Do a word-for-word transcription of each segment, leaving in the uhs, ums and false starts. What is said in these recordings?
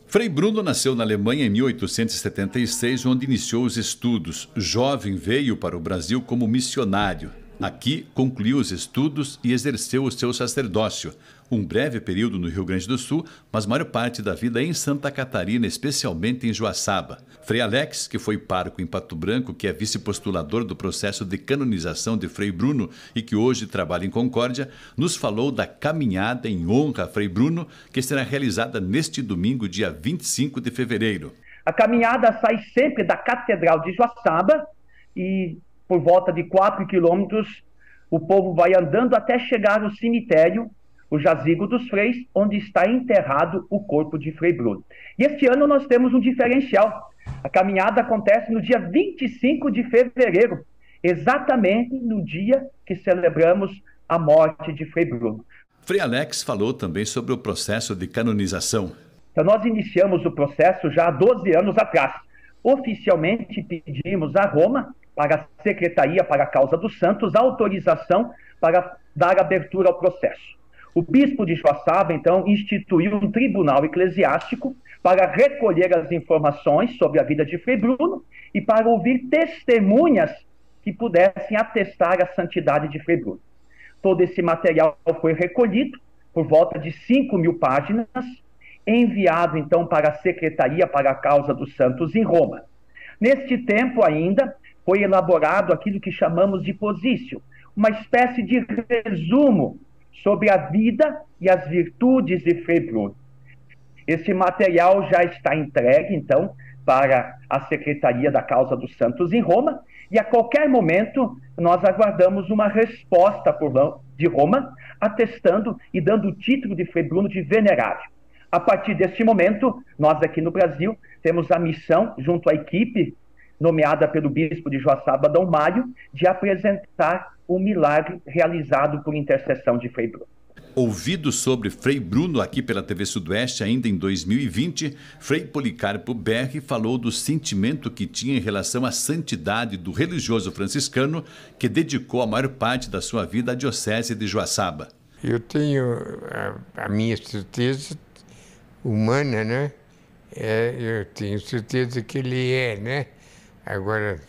Frei Bruno nasceu na Alemanha em mil oitocentos e setenta e seis, onde iniciou os estudos. Jovem, veio para o Brasil como missionário. Aqui, concluiu os estudos e exerceu o seu sacerdócio. Um breve período no Rio Grande do Sul, mas maior parte da vida em Santa Catarina, especialmente em Joaçaba. Frei Alex, que foi pároco em Pato Branco, que é vice-postulador do processo de canonização de Frei Bruno e que hoje trabalha em Concórdia, nos falou da caminhada em honra a Frei Bruno, que será realizada neste domingo, dia vinte e cinco de fevereiro. A caminhada sai sempre da Catedral de Joaçaba e, por volta de quatro quilômetros, o povo vai andando até chegar no cemitério, o Jazigo dos Freis, onde está enterrado o corpo de Frei Bruno. E este ano nós temos um diferencial. A caminhada acontece no dia vinte e cinco de fevereiro, exatamente no dia que celebramos a morte de Frei Bruno. Frei Alex falou também sobre o processo de canonização. Então nós iniciamos o processo já há doze anos atrás. Oficialmente pedimos a Roma, para a Secretaria para a Causa dos Santos, autorização para dar abertura ao processo. O bispo de Joaçaba, então, instituiu um tribunal eclesiástico para recolher as informações sobre a vida de Frei Bruno e para ouvir testemunhas que pudessem atestar a santidade de Frei Bruno. Todo esse material foi recolhido, por volta de cinco mil páginas, enviado, então, para a Secretaria para a Causa dos Santos em Roma. Neste tempo ainda, foi elaborado aquilo que chamamos de posício, uma espécie de resumo sobre a vida e as virtudes de Frei Bruno. Esse material já está entregue, então, para a Secretaria da Causa dos Santos em Roma, e a qualquer momento nós aguardamos uma resposta de Roma, atestando e dando o título de Frei Bruno de venerável. A partir deste momento, nós aqui no Brasil temos a missão, junto à equipe nomeada pelo bispo de Joaçaba, Dom Mário, de apresentar o milagre realizado por intercessão de Frei Bruno. Ouvido sobre Frei Bruno aqui pela T V Sudoeste ainda em dois mil e vinte, Frei Policarpo Berri falou do sentimento que tinha em relação à santidade do religioso franciscano que dedicou a maior parte da sua vida à diocese de Joaçaba. Eu tenho a, a minha certeza humana, né? É, eu tenho certeza que ele é, né? Agora,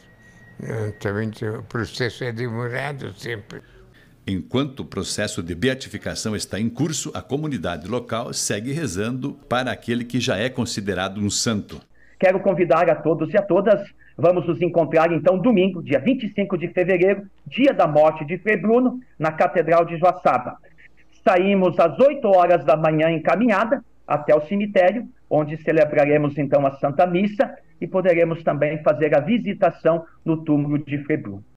também o processo é demorado sempre. Enquanto o processo de beatificação está em curso, a comunidade local segue rezando para aquele que já é considerado um santo. Quero convidar a todos e a todas, vamos nos encontrar então domingo, dia vinte e cinco de fevereiro, dia da morte de Frei Bruno, na Catedral de Joaçaba. Saímos às oito horas da manhã em caminhada até o cemitério, onde celebraremos então a Santa Missa e poderemos também fazer a visitação no túmulo de Frei Bruno.